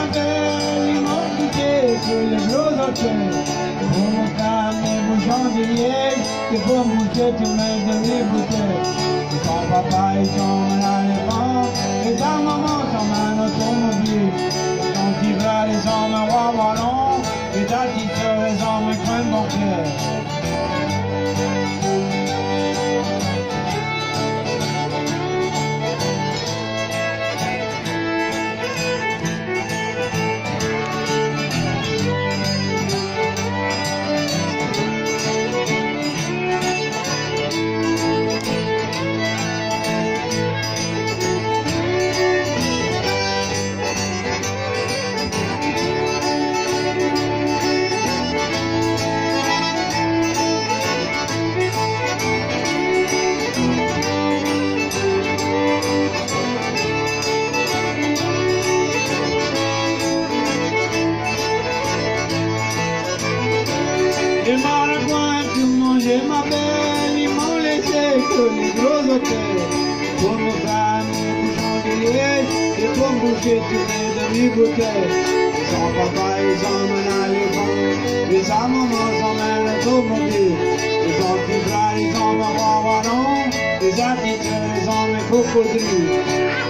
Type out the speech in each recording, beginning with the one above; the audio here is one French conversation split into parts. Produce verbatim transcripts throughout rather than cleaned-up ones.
belle immensité sur les gros hôtels. Pour mon crâne et mon chandelier, c'est pour moucher tu mets de mes bouteilles. Et ton papa il s'emmène à l'éléphant, et ta maman s'emmène en automobile. Et ton petit frère les emmène roi ballon, et ta petite soeur les emmène coin de banquière. Les maringouins tout mangé ma belle, ils m'ont laissé que les gros hôtels. Pour mon crâne et mon chandelier, et pour boucher tous les demi-bouteilles. Son papa ils emmènent à l'éléphant, et sa maman s'emmène à l'automobile. Et son petit frère ils emmènent roi ballon, et sa petite soeur ils emmènent crocodile.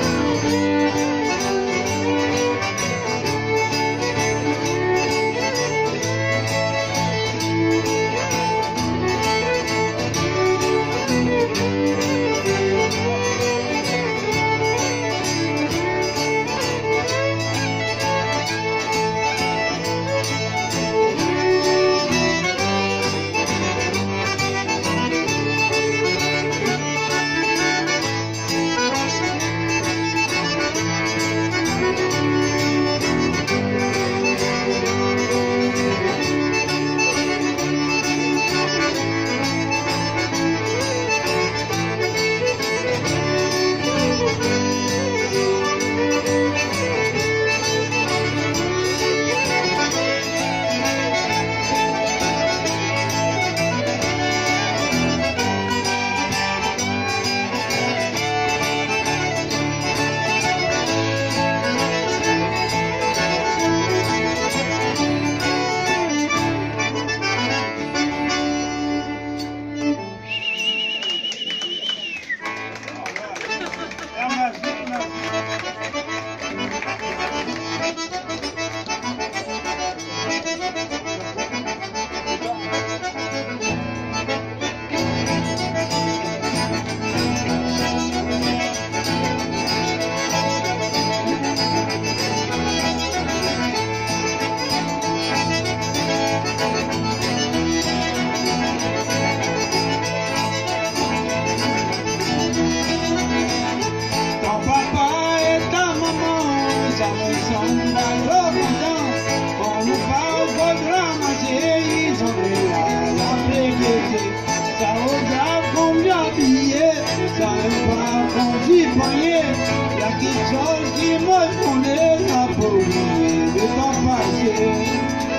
La question qui me connaît n'a pas oublié de t'en passer.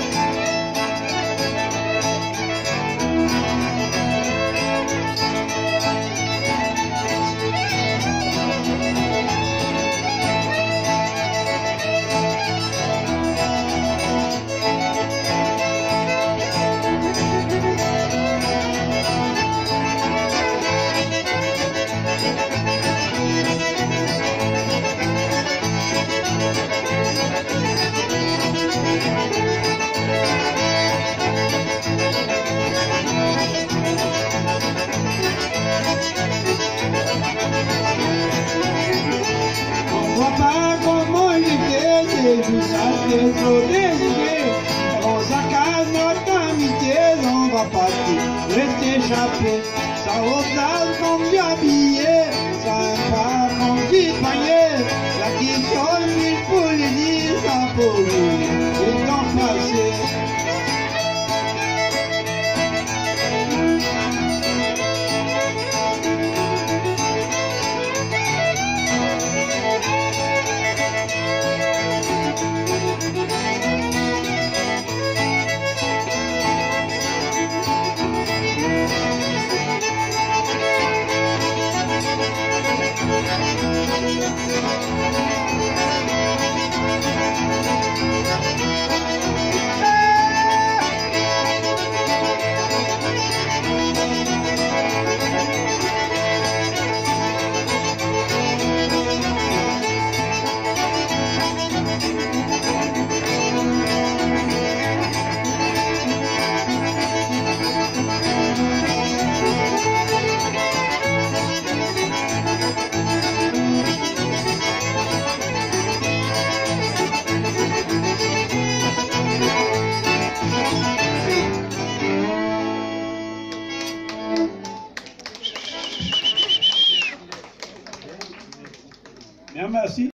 C'est trop décidé, on s'accade notre amitié, on va partir, rester échappé, ça au place comme bien habillé, ça aime pas comme petit panier, la question il faut le dire, ça pour lui, le temps passé. Bien, merci.